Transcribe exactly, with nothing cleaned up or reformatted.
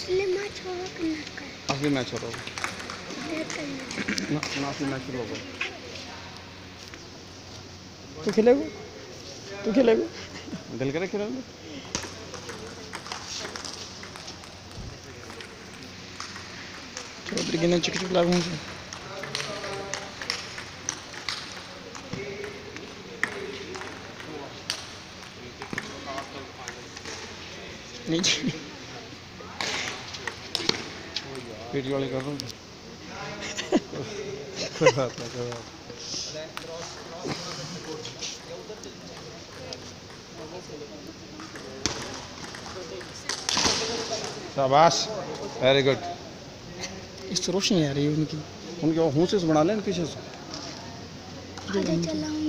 असली मैच होगा कि ना? असली मैच हो रहा होगा ना, ना असली मैच शुरू होगा। तू खेलेगा तू खेलेगा दिल करे खेलोगे। चौधरी के ने चिक चिक लागू से नहीं पेटी वाली कर रहा हूँ। कोई बात नहीं, कोई बात। शाबाश, वेरी गुड। इस रोशनी आ रही है उनकी उनके हों से बना लें पीछे से। आगे चला हूँ